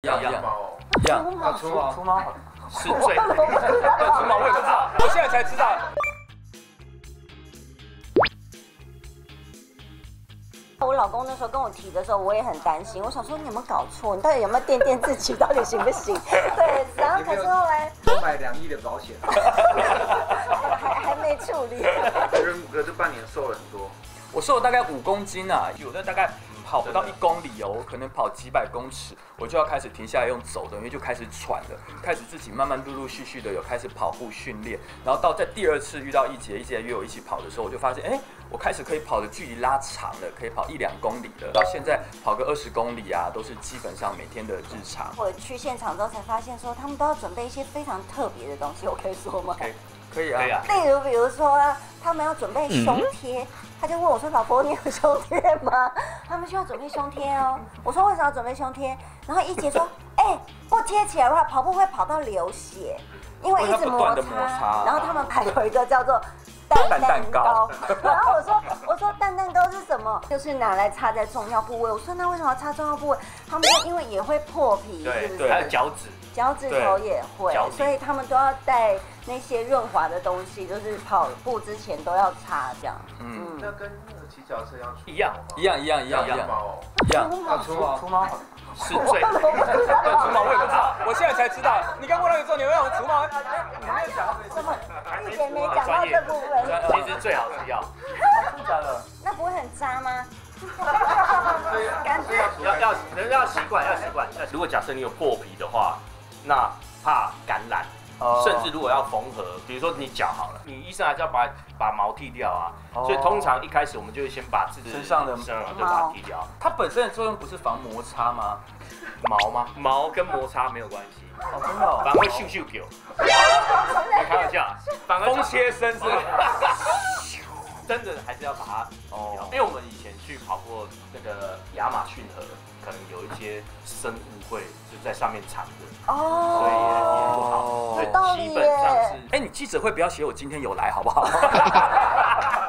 样， 除毛是最除毛我也不知道，我现在才知道。 我老公那时候跟我提的时候，我也很担心。我想说，你有没有搞错？你到底有没有垫自己？到底行不行？对，然后可是后来多买2亿的保险， 还没处理。 人5个这半年瘦了很多。 我瘦了大概5公斤啊，有的大概跑不到1公里哦，可能跑几百公尺，我就要开始停下来用走的，因为就开始喘了，开始自己慢慢陆续的有开始跑步训练，然后到在第2次遇到一杰约我一起跑的时候，我就发现，哎，我开始可以跑的距离拉长了，可以跑1-2公里了，到现在跑个20公里啊，都是基本上每天的日常。 我去现场之后才发现说，他们都要准备一些非常特别的东西，我可以说吗？ 可以啊。 例如，比如说他们要准备胸贴。他就问我说：“老婆，你有胸贴吗？”他们需要准备胸贴哦。我说：“为什么要准备胸贴？”然后一姐说：“不贴起来的话，跑步会跑到流血，因为一直摩擦。”然后他们还有一个叫做蛋糕。然后我说蛋糕是什么？就是拿来插在重要部位。我说那为什么要插重要部位？他们说因为也会破皮，是不是？ 还有脚趾头也会，所以他们都要带那些润滑的东西，就是跑步之前都要擦这样。 那跟那个骑脚车一样。 除毛是最除毛我也不知道，我现在才知道。你刚问那个时候，你为什么除毛？ 你没有讲到这个。 一姐没讲到这部分。 其实最好是要。 真的？ 那不会很渣吗？ 要习惯。如果假设你有破皮的话，那怕感染，甚至如果要缝合，比如说你脚好了，你医生还是要把毛剃掉啊。所以通常一开始我们就会先把自己身上的对把它剃掉。 它本身的作用不是防摩擦吗？ 毛吗？毛跟摩擦没有关系。 真的哦。 反而会咻狗。没开玩笑，反而风切身是。 真的还是要把它因为我们以前去跑过那个亚马逊河，可能有一些生物会就在上面藏着，所以也不好。所以基本上是， 你记者会不要写我今天有来好不好？